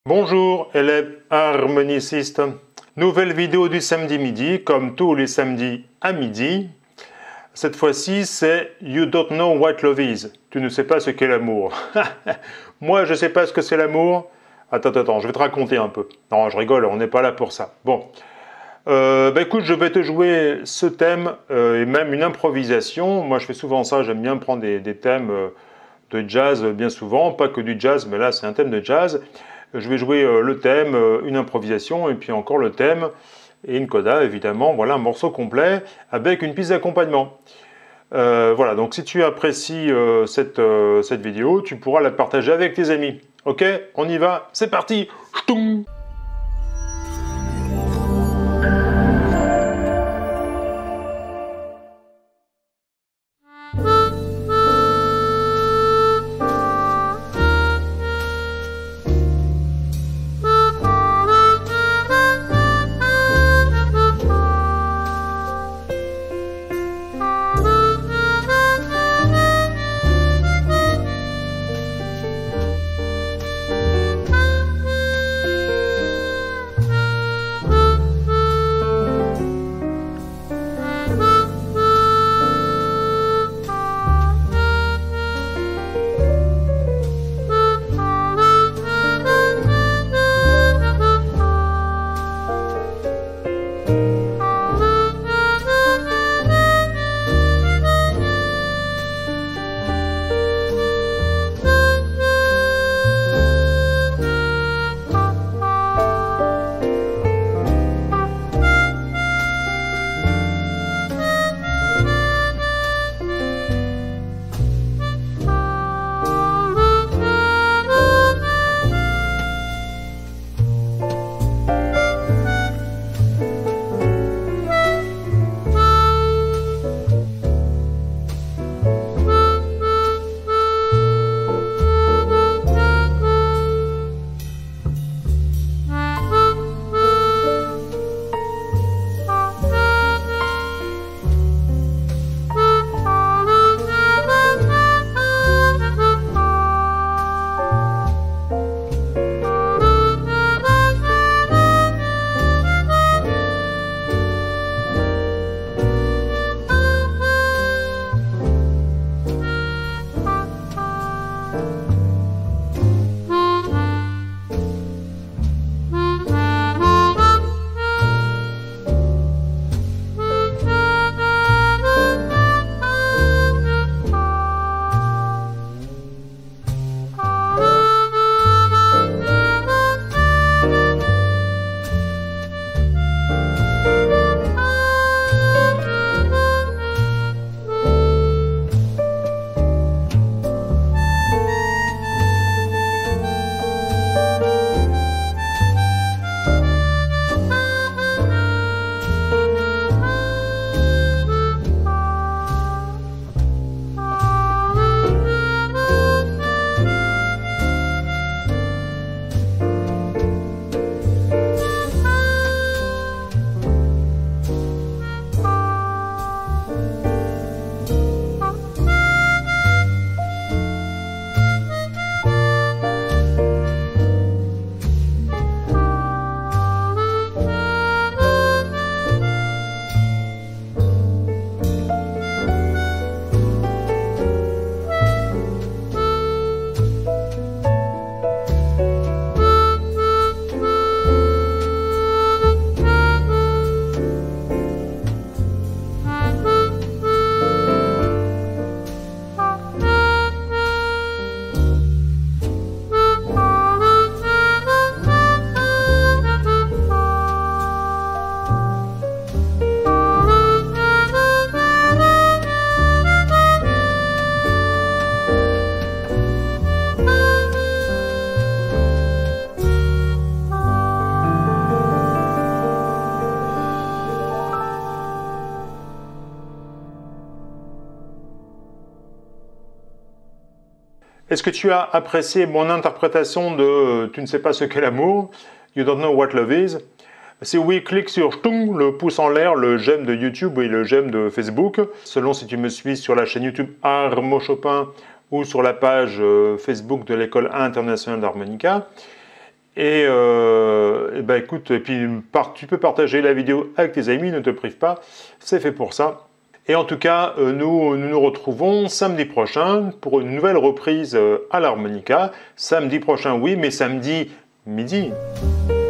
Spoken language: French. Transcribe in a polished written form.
Bonjour élèves harmonicistes, nouvelle vidéo du samedi midi, comme tous les samedis à midi. Cette fois-ci c'est You don't know what love is. Tu ne sais pas ce qu'est l'amour. Moi je ne sais pas ce que c'est l'amour. Attends, je vais te raconter un peu. Non, je rigole, on n'est pas là pour ça. Bon, écoute, je vais te jouer ce thème et même une improvisation. Moi je fais souvent ça, j'aime bien prendre des thèmes de jazz bien souvent, pas que du jazz, mais là c'est un thème de jazz. Je vais jouer le thème, une improvisation et puis encore le thème et une coda évidemment. Voilà un morceau complet avec une piste d'accompagnement. Voilà, donc si tu apprécies cette vidéo, tu pourras la partager avec tes amis. Ok, on y va, c'est parti. Ch'toum. Est-ce que tu as apprécié mon interprétation de Tu ne sais pas ce qu'est l'amour, You don't know what love is? Si oui, clique sur le pouce en l'air, le j'aime de YouTube et le j'aime de Facebook, selon si tu me suis sur la chaîne YouTube Armo Chopin ou sur la page Facebook de l'École internationale d'harmonica. Et, ben écoute, et puis tu peux partager la vidéo avec tes amis, ne te prive pas, c'est fait pour ça. Et en tout cas, nous retrouvons samedi prochain pour une nouvelle reprise à l'harmonica. Samedi prochain, oui, mais samedi midi.